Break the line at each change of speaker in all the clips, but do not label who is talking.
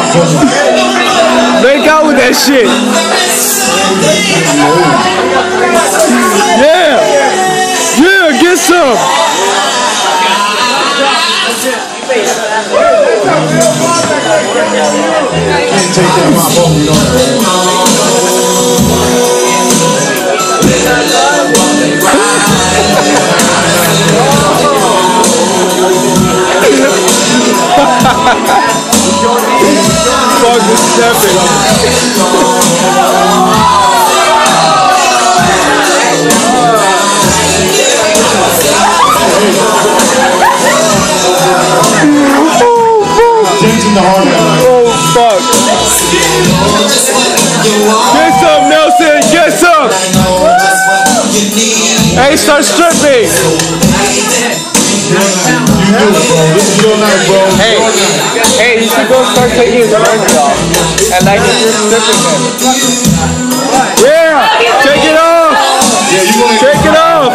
Make out with that shit. Yeah. Yeah, get some.
Can't take that mop off, you know.
Fuck this is epic. Oh fuck. Get some, Nelson, get some. Hey, start stripping. Hey, you should go start taking his shirt off. And like if you're stripping him. Yeah, take it off. Take it off.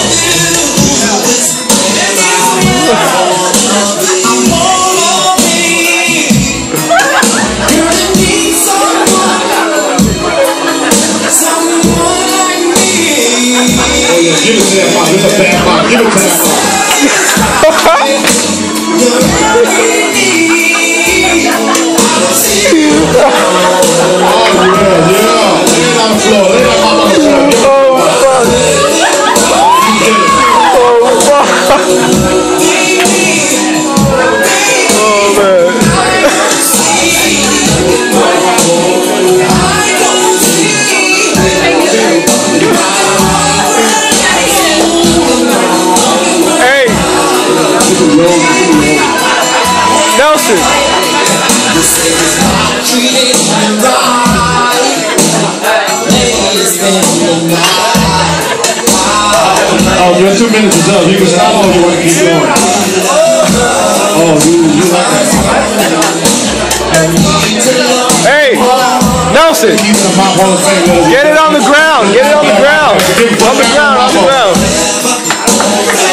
Give it to that mom. It's a bad mom. Give it to that mom. Oh, yeah. Lay it on the floor. Lay that mom on the floor.
Oh, fuck. Oh, man. Nelson.
Oh, your 2 minutes is up. You can stop or you want to keep going? Oh, you like that.
Hey, Nelson. Get it on the ground. Get it on the ground. On the ground. On the ground.